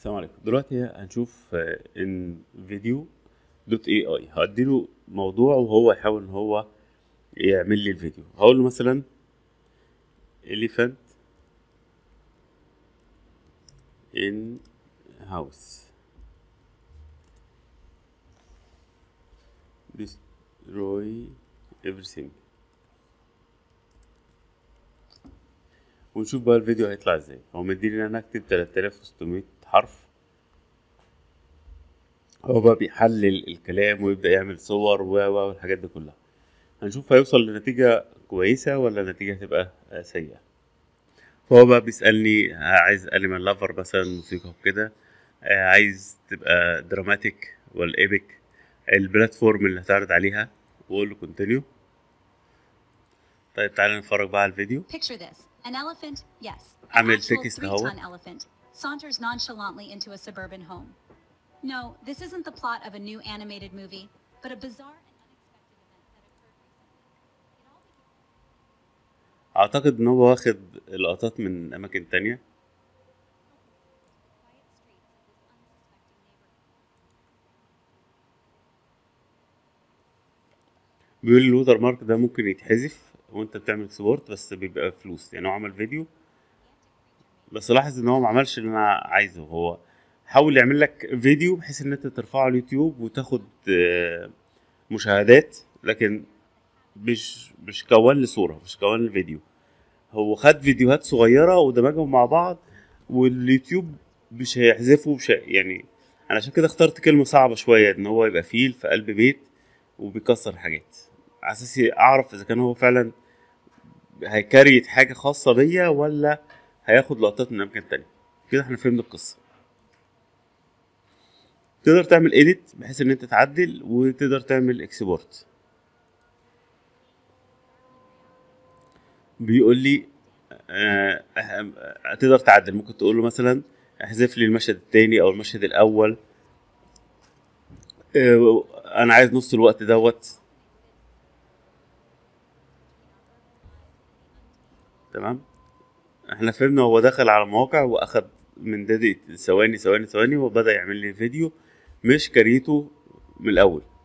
السلام عليكم. دلوقتي هنشوف ان فيديو دوت اي اي هديله موضوع وهو يحاول ان هو يعمل لي الفيديو. هقول له مثلا elephant in house destroy everything ونشوف بقى الفيديو هيطلع ازاي. هو مديني ان انا اكتب 3600 حرف. هو بقى بيحلل الكلام ويبدأ يعمل صور والحاجات دي كلها. هنشوف هيوصل لنتيجة كويسة ولا نتيجة هتبقى سيئة. فهو بقى بيسألني عايز أنيمال لافر مثلا، موسيقى وكده، عايز تبقى دراماتيك ولا ايبك، البلاتفورم اللي هتعرض عليها، وأقول له كونتينيو. طيب تعالى نتفرج بقى على الفيديو. Picture this. An elephant, yes. An عامل actual تكست 3-ton اهوت. elephant saunters nonchalantly into a suburban home. No, this isn't the plot of a new animated movie, but a bizarre and unexpected event that occurred recently. أعتقد إن هو واخد لقطات من أماكن تانية. بيقول لي الوتر مارك ده ممكن يتحذف وانت بتعمل اكسبورت، بس بيبقى فلوس. يعني هو عمل فيديو بس لاحظ ان هو ما عملش اللي انا عايزه. هو حاول يعمل لك فيديو بحيث ان انت ترفعه على اليوتيوب وتاخد مشاهدات، لكن مش كون لي صورة، مش كون لي فيديو. هو خد فيديوهات صغيرة ودمجهم مع بعض، واليوتيوب مش هيحذفه يعني. انا عشان كده اخترت كلمة صعبة شوية، ان هو يبقى فيل في قلب بيت وبيكسر حاجات، على اساس اعرف اذا كان هو فعلا هيكريت حاجة خاصة بيا ولا هياخد لقطات من اماكن تانية. كده احنا فهمنا القصة. تقدر تعمل edit بحيث ان انت تعدل، وتقدر تعمل export. بيقول لي تقدر تعدل. ممكن تقول له مثلا احذف لي المشهد التاني او المشهد الاول. انا عايز نص الوقت دوت. تمام. احنا فهمنا. هو دخل على مواقع واخد من دقيقة ثواني ثواني ثواني وبدأ يعمل لي فيديو، مش كريته من الاول.